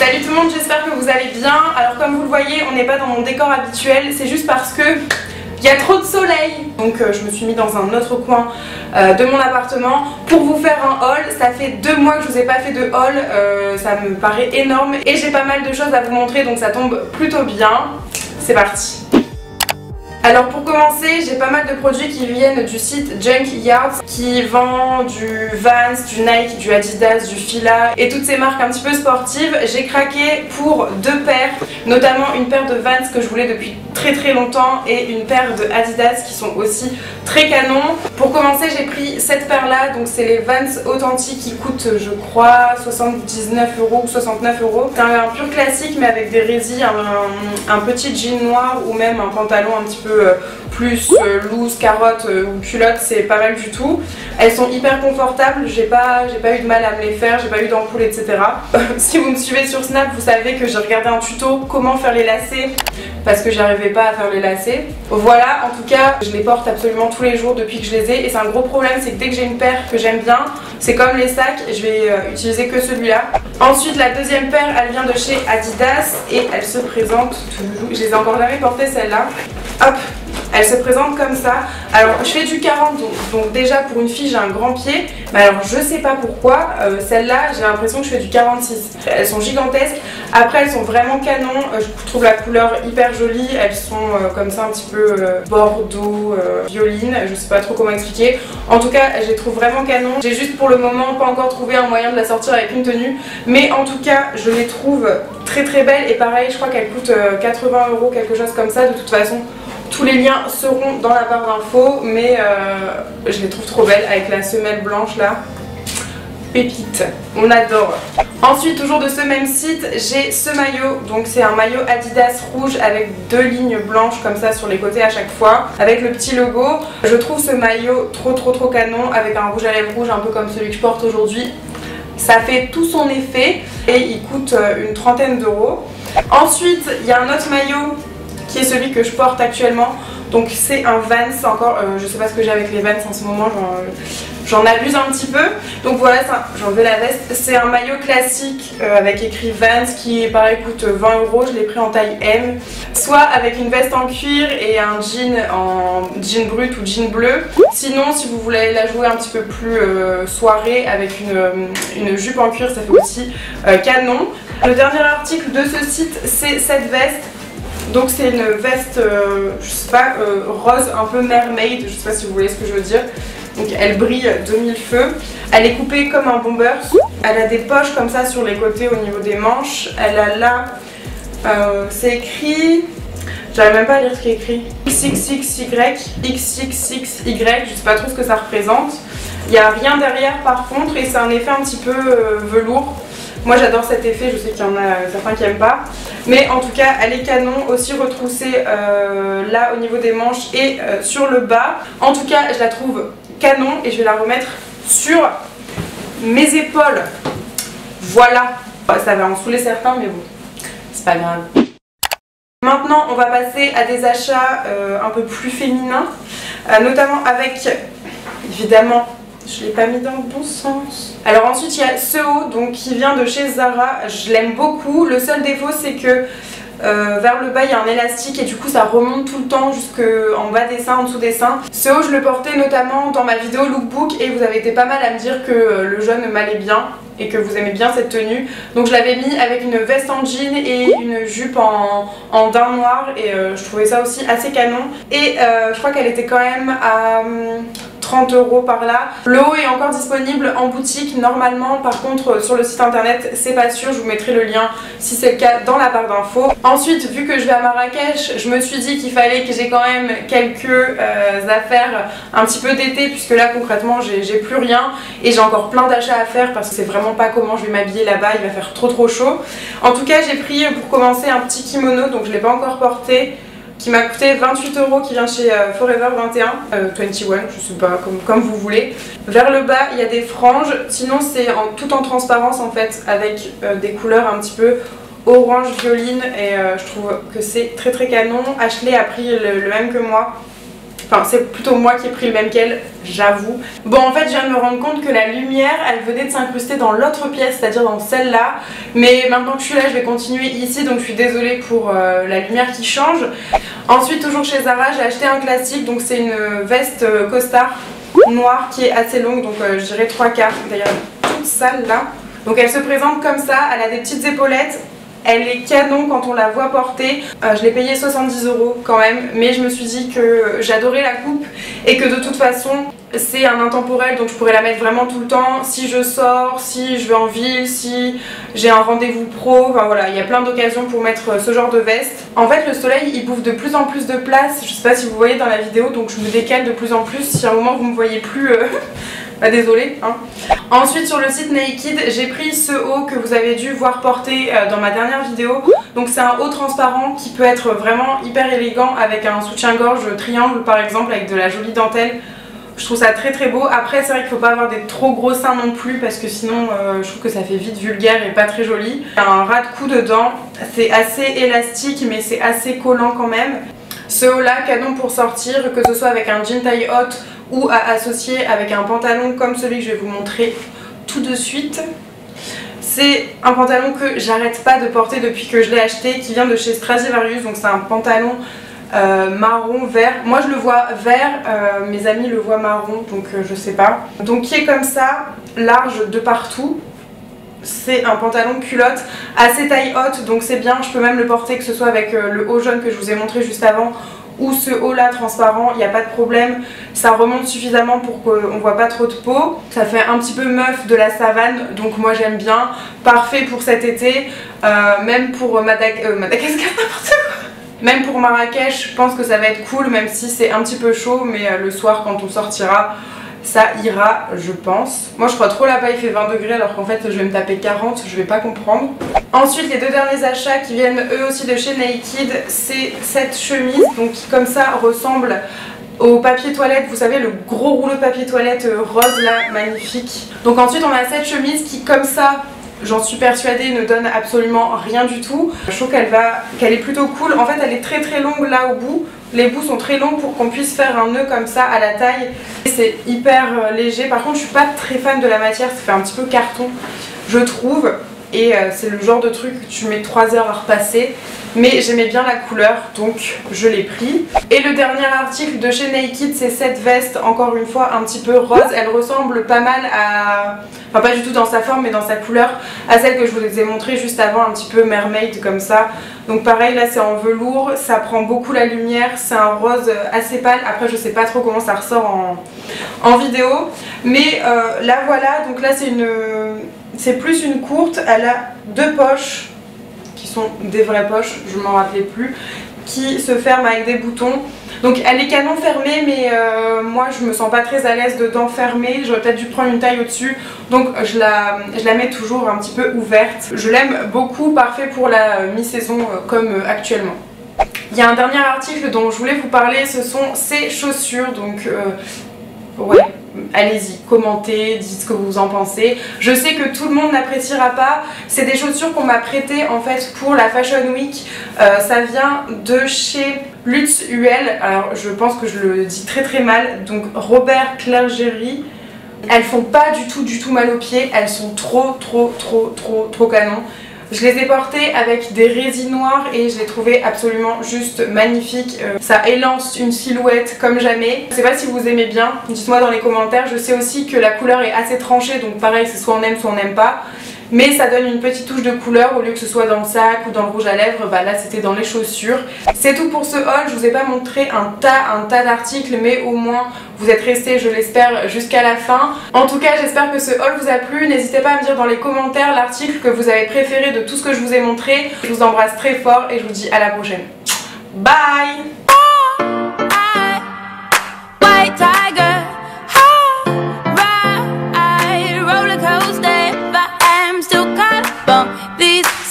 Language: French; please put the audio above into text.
Salut tout le monde, j'espère que vous allez bien. Alors comme vous le voyez, on n'est pas dans mon décor habituel, c'est juste parce que il y a trop de soleil. Donc je me suis mis dans un autre coin de mon appartement pour vous faire un haul. Ça fait 2 mois que je vous ai pas fait de haul, ça me paraît énorme et j'ai pas mal de choses à vous montrer, donc ça tombe plutôt bien. C'est parti. Alors pour commencer, j'ai pas mal de produits qui viennent du site Junkyard qui vend du Vans, du Nike, du Adidas, du Fila et toutes ces marques un petit peu sportives. J'ai craqué pour 2 paires, notamment une paire de Vans que je voulais depuis très longtemps et une paire de Adidas qui sont aussi très canons. Pour commencer, j'ai pris cette paire là, donc c'est les Vans authentiques qui coûtent je crois 79 € ou 69 €. C'est un pur classique mais avec des résils, un petit jean noir ou même un pantalon un petit peu plus loose, carotte ou culotte, c'est pas mal du tout. Elles sont hyper confortables, j'ai pas eu de mal à me les faire, j'ai pas eu d'ampoule etc. Si vous me suivez sur Snap, vous savez que j'ai regardé un tuto comment faire les lacets parce que j'arrivais pas à faire les lacets. Voilà, en tout cas je les porte absolument tous les jours depuis que je les ai et c'est un gros problème, c'est que dès que j'ai une paire que j'aime bien, c'est comme les sacs, je vais utiliser que celui-là. Ensuite la deuxième paire, elle vient de chez Adidas et elle se présente, je les ai encore jamais portées celle-là. Hop, elle se présente comme ça. Alors je fais du 40, donc déjà pour une fille j'ai un grand pied, mais alors je sais pas pourquoi, celle-là j'ai l'impression que je fais du 46. Elles sont gigantesques, après elles sont vraiment canon, je trouve la couleur hyper jolie, elles sont comme ça un petit peu bordeaux, violine, je sais pas trop comment expliquer. En tout cas je les trouve vraiment canon, j'ai juste pour le moment pas encore trouvé un moyen de la sortir avec une tenue, mais en tout cas je les trouve très belles et pareil je crois qu'elles coûtent 80 €, quelque chose comme ça. De toute façon tous les liens seront dans la barre d'infos, mais je les trouve trop belles avec la semelle blanche là. Pépite, on adore. Ensuite, toujours de ce même site, j'ai ce maillot. Donc c'est un maillot Adidas rouge avec 2 lignes blanches comme ça sur les côtés à chaque fois, avec le petit logo. Je trouve ce maillot trop canon avec un rouge à lèvres rouge un peu comme celui que je porte aujourd'hui. Ça fait tout son effet et il coûte une trentaine d'euros. Ensuite, il y a un autre maillot qui est celui que je porte actuellement, donc c'est un Vans encore, je sais pas ce que j'ai avec les Vans en ce moment, j'en abuse un petit peu, donc voilà, j'ai enlevé la veste, c'est un maillot classique avec écrit Vans qui pareil coûte 20 €, je l'ai pris en taille M, soit avec une veste en cuir et un jean en jean brut ou jean bleu, sinon si vous voulez la jouer un petit peu plus soirée avec une jupe en cuir, ça fait aussi canon. Le dernier article de ce site c'est cette veste. Donc c'est une veste, je sais pas, rose un peu mermaid, je sais pas si vous voyez ce que je veux dire. Donc elle brille de 1000 feux. Elle est coupée comme un bomber. Elle a des poches comme ça sur les côtés au niveau des manches. Elle a là, c'est écrit, j'arrive même pas à lire ce qui est écrit. XXXY, XXXY, je sais pas trop ce que ça représente. Il n'y a rien derrière par contre et c'est un effet un petit peu velours. Moi j'adore cet effet, je sais qu'il y en a certains qui n'aiment pas. Mais en tout cas elle est canon, aussi retroussée là au niveau des manches et sur le bas. En tout cas je la trouve canon et je vais la remettre sur mes épaules. Voilà, ça va en saouler certains mais bon, c'est pas grave. Maintenant on va passer à des achats un peu plus féminins, notamment avec évidemment... Je l'ai pas mis dans le bon sens. Alors ensuite il y a ce haut donc, qui vient de chez Zara. Je l'aime beaucoup. Le seul défaut c'est que vers le bas il y a un élastique et du coup ça remonte tout le temps jusqu'en bas des seins, en dessous des seins. Ce haut je le portais notamment dans ma vidéo lookbook et vous avez été pas mal à me dire que le jaune m'allait bien et que vous aimez bien cette tenue. Donc je l'avais mis avec une veste en jean et une jupe en daim noir et je trouvais ça aussi assez canon. Et je crois qu'elle était quand même à 30 € par là. Le haut est encore disponible en boutique normalement, par contre sur le site internet c'est pas sûr, je vous mettrai le lien si c'est le cas dans la barre d'infos. Ensuite vu que je vais à Marrakech, je me suis dit qu'il fallait que j'ai quand même quelques affaires un petit peu d'été puisque là concrètement j'ai plus rien et j'ai encore plein d'achats à faire parce que c'est vraiment pas comment je vais m'habiller là-bas, il va faire trop chaud. En tout cas j'ai pris pour commencer un petit kimono, donc je l'ai pas encore porté, qui m'a coûté 28 €, qui vient chez Forever 21, 21, je sais pas, comme vous voulez. Vers le bas, il y a des franges, sinon c'est tout en transparence en fait, avec des couleurs un petit peu orange violine et je trouve que c'est très canon. Ashley a pris le même que moi. Enfin c'est plutôt moi qui ai pris le même qu'elle, j'avoue. Bon en fait je viens de me rendre compte que la lumière elle venait de s'incruster dans l'autre pièce, c'est-à-dire dans celle-là. Mais maintenant que je suis là je vais continuer ici, donc je suis désolée pour la lumière qui change. Ensuite toujours chez Zara j'ai acheté un classique, donc c'est une veste costard noire qui est assez longue, donc je dirais 3/4, d'ailleurs toute sale là. Donc elle se présente comme ça, elle a des petites épaulettes. Elle est canon quand on la voit porter. Je l'ai payée 70 € quand même, mais je me suis dit que j'adorais la coupe et que de toute façon c'est un intemporel, donc je pourrais la mettre vraiment tout le temps. Si je sors, si je vais en ville, si j'ai un rendez-vous pro, enfin voilà, il y a plein d'occasions pour mettre ce genre de veste. En fait le soleil il bouffe de plus en plus de place, je sais pas si vous voyez dans la vidéo, donc je me décale de plus en plus. Si à un moment vous me voyez plus... Bah désolée hein. Ensuite sur le site Naked j'ai pris ce haut que vous avez dû voir porter dans ma dernière vidéo. Donc c'est un haut transparent qui peut être vraiment hyper élégant avec un soutien-gorge triangle par exemple avec de la jolie dentelle. Je trouve ça très très beau. Après c'est vrai qu'il faut pas avoir des trop gros seins non plus parce que sinon je trouve que ça fait vite vulgaire et pas très joli. Il y a un ras de cou dedans, c'est assez élastique mais c'est assez collant quand même. Ce haut là canon pour sortir, que ce soit avec un jean taille haute ou à associer avec un pantalon comme celui que je vais vous montrer tout de suite. C'est un pantalon que j'arrête pas de porter depuis que je l'ai acheté, qui vient de chez Stradivarius, donc c'est un pantalon marron vert. Moi je le vois vert, mes amis le voient marron, donc je sais pas. Donc qui est comme ça, large de partout. C'est un pantalon culotte assez taille haute, donc c'est bien, je peux même le porter que ce soit avec le haut jaune que je vous ai montré juste avant ou ce haut là transparent, il n'y a pas de problème, ça remonte suffisamment pour qu'on voit pas trop de peau. Ça fait un petit peu meuf de la savane, donc moi j'aime bien, parfait pour cet été, même pour Madagascar, n'importe quoi. Même pour Marrakech, je pense que ça va être cool, même si c'est un petit peu chaud, mais le soir quand on sortira, ça ira je pense. Moi je crois trop là-bas il fait 20 degrés alors qu'en fait je vais me taper 40, je vais pas comprendre. Ensuite les deux derniers achats qui viennent eux aussi de chez Naked, c'est cette chemise donc qui comme ça ressemble au papier toilette, vous savez le gros rouleau de papier toilette rose là, magnifique. Donc ensuite on a cette chemise qui comme ça, j'en suis persuadée, ne donne absolument rien du tout. Je trouve qu'elle est plutôt cool. En fait elle est très très longue là au bout. Les bouts sont très longs pour qu'on puisse faire un nœud comme ça à la taille. C'est hyper léger. Par contre je suis pas très fan de la matière, ça fait un petit peu carton je trouve. Et c'est le genre de truc que tu mets 3 heures à repasser. Mais j'aimais bien la couleur donc je l'ai pris. Et le dernier article de chez Naked c'est cette veste, encore une fois un petit peu rose. Elle ressemble pas mal à... Enfin pas du tout dans sa forme mais dans sa couleur à celle que je vous ai montrée juste avant, un petit peu mermaid comme ça. Donc pareil là c'est en velours, ça prend beaucoup la lumière, c'est un rose assez pâle. Après je sais pas trop comment ça ressort en vidéo. Mais là voilà, donc là c'est plus une courte, elle a 2 poches qui sont des vraies poches, je m'en rappelais plus, qui se ferment avec des boutons. Donc elle est canon fermée mais moi je me sens pas très à l'aise dedans fermée, j'aurais peut-être dû prendre une taille au-dessus, donc je la mets toujours un petit peu ouverte. Je l'aime beaucoup, parfait pour la mi-saison comme actuellement. Il y a un dernier article dont je voulais vous parler, ce sont ces chaussures, donc ouais. Allez-y, commentez, dites ce que vous en pensez. Je sais que tout le monde n'appréciera pas. C'est des chaussures qu'on m'a prêtées en fait pour la Fashion Week. Ça vient de chez Lutz UL. Alors je pense que je le dis très très mal. Donc Robert Clergerie. Elles font pas du tout mal aux pieds. Elles sont trop canon. Je les ai portées avec des résines noires et je les trouvais absolument juste magnifiques. Ça élance une silhouette comme jamais. Je sais pas si vous aimez bien, dites-moi dans les commentaires. Je sais aussi que la couleur est assez tranchée, donc pareil c'est soit on aime soit on n'aime pas. Mais ça donne une petite touche de couleur au lieu que ce soit dans le sac ou dans le rouge à lèvres, bah là c'était dans les chaussures. C'est tout pour ce haul, je vous ai pas montré un tas d'articles mais au moins vous êtes restés je l'espère jusqu'à la fin. En tout cas j'espère que ce haul vous a plu, n'hésitez pas à me dire dans les commentaires l'article que vous avez préféré de tout ce que je vous ai montré. Je vous embrasse très fort et je vous dis à la prochaine. Bye! These